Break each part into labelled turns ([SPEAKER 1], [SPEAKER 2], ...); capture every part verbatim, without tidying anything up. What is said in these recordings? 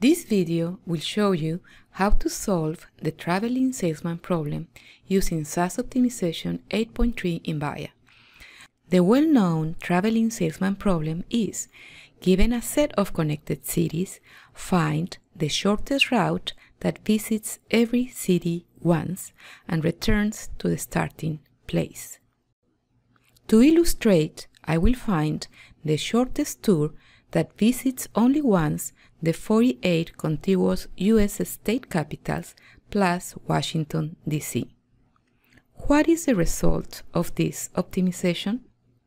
[SPEAKER 1] This video will show you how to solve the Traveling Salesman problem using S A S Optimization eight point three in Viya. The well-known Traveling Salesman problem is, given a set of connected cities, find the shortest route that visits every city once and returns to the starting place. To illustrate, I will find the shortest tour that visits only once the forty-eight contiguous U S state capitals plus Washington, D C What is the result of this optimization?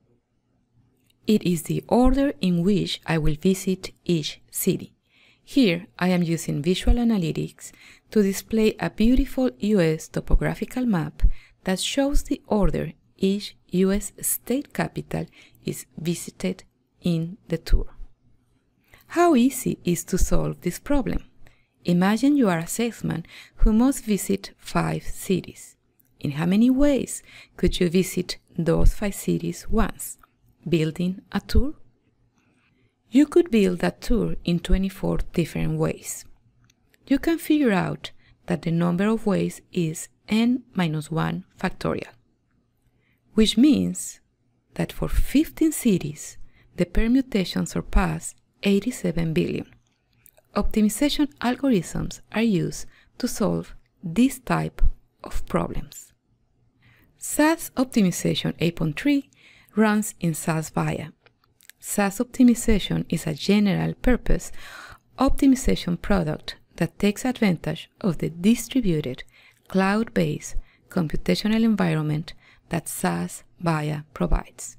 [SPEAKER 1] It is the order in which I will visit each city. Here I am using visual analytics to display a beautiful U S topographical map that shows the order each U S state capital is visited in the tour. How easy is to solve this problem? Imagine you are a salesman who must visit five cities. In how many ways could you visit those five cities once, building a tour? You could build a tour in twenty-four different ways. You can figure out that the number of ways is n minus one factorial, which means that for fifteen cities, the permutations surpass eighty-seven billion. Optimization algorithms are used to solve this type of problems. S A S Optimization eight point three runs in S A S Viya. S A S Optimization is a general-purpose optimization product that takes advantage of the distributed, cloud-based computational environment that S A S Viya provides.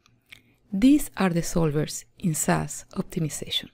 [SPEAKER 1] These are the solvers in S A S Optimization.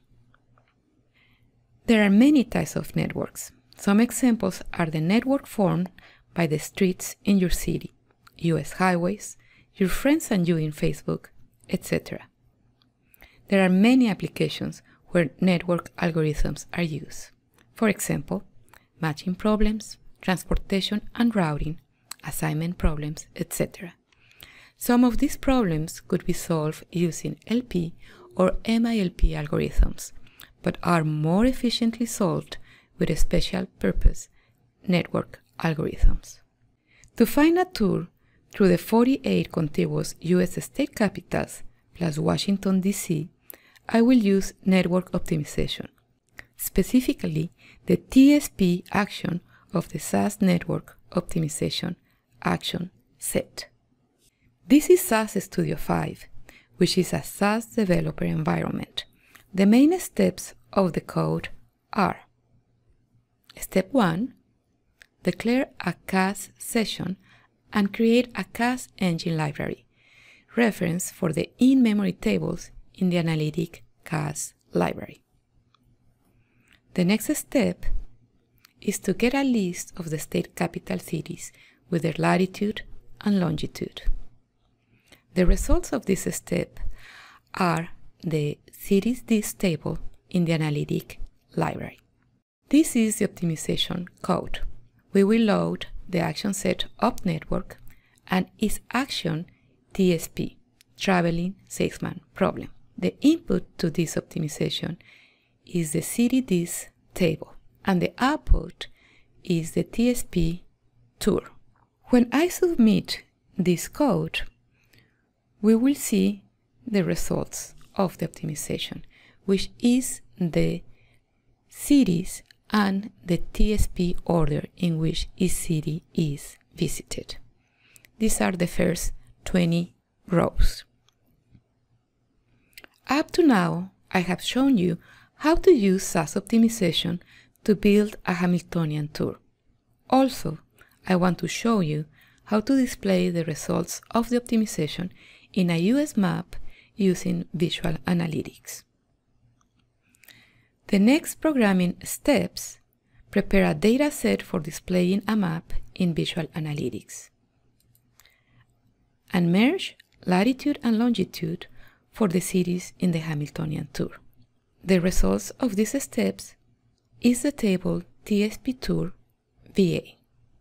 [SPEAKER 1] There are many types of networks. Some examples are the network formed by the streets in your city, U S highways, your friends and you in Facebook, et cetera. There are many applications where network algorithms are used. For example, matching problems, transportation and routing, assignment problems, et cetera. Some of these problems could be solved using L P or M I L P algorithms, but are more efficiently solved with special purpose network algorithms. To find a tour through the forty-eight contiguous U S state capitals plus Washington, D C, I will use network optimization, specifically the T S P action of the S A S network optimization action set. This is S A S Studio five, which is a S A S developer environment. The main steps of the code are: Step one, declare a C A S session and create a C A S engine library, reference for the in-memory tables in the analytic C A S library. The next step is to get a list of the state capital cities with their latitude and longitude. The results of this step are the cities list table in the analytic library. This is the optimization code. We will load the action set op network and its action T S P, Traveling Salesman Problem. The input to this optimization is the city list table, and the output is the T S P tour. When I submit this code, we will see the results of the optimization, which is the cities and the T S P order in which each city is visited. These are the first twenty rows. Up to now, I have shown you how to use S A S Optimization to build a Hamiltonian tour. Also, I want to show you how to display the results of the optimization in a U S map using visual analytics. The next programming steps prepare a data set for displaying a map in visual analytics, and merge latitude and longitude for the cities in the Hamiltonian tour. The results of these steps is the table T S P Tour V A.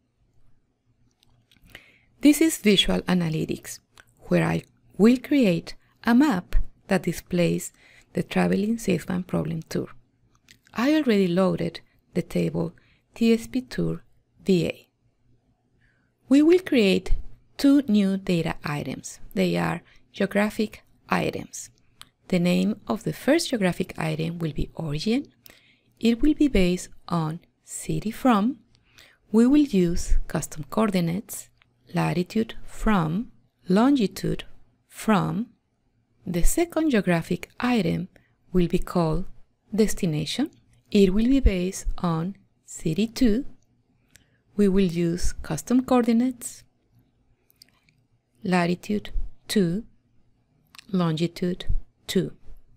[SPEAKER 1] This is visual analytics, where I will create a map that displays the Traveling Salesman Problem tour. I already loaded the table T S P Tour V A. We will create two new data items. They are geographic items. The name of the first geographic item will be origin. It will be based on city from. We will use custom coordinates, latitude from, longitude from. The second geographic item will be called destination. It will be based on city to. We will use custom coordinates, latitude to, longitude to.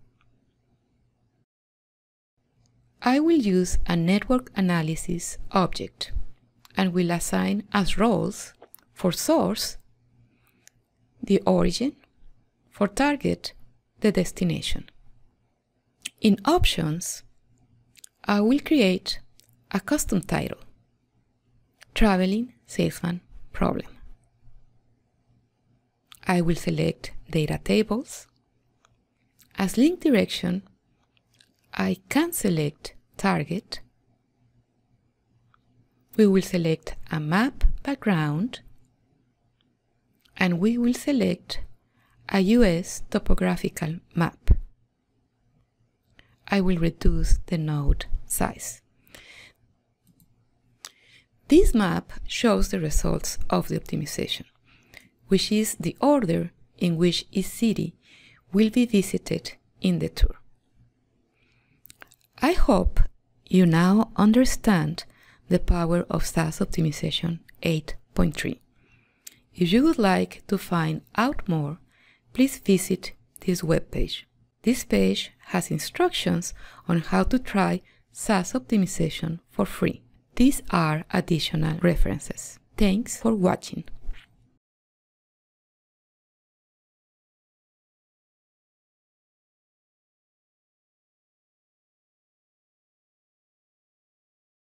[SPEAKER 1] I will use a network analysis object and will assign as roles for source the origin, for target the destination. In options, I will create a custom title, Traveling Salesman Problem. I will select data tables. As link direction, I can select target. We will select a map background and we will select a U S topographical map. I will reduce the node size. This map shows the results of the optimization, which is the order in which each city will be visited in the tour. I hope you now understand the power of S A S Optimization eight point three. If you would like to find out more, please visit this webpage. This page has instructions on how to try S A S Optimization for free. These are additional references. Thanks for watching.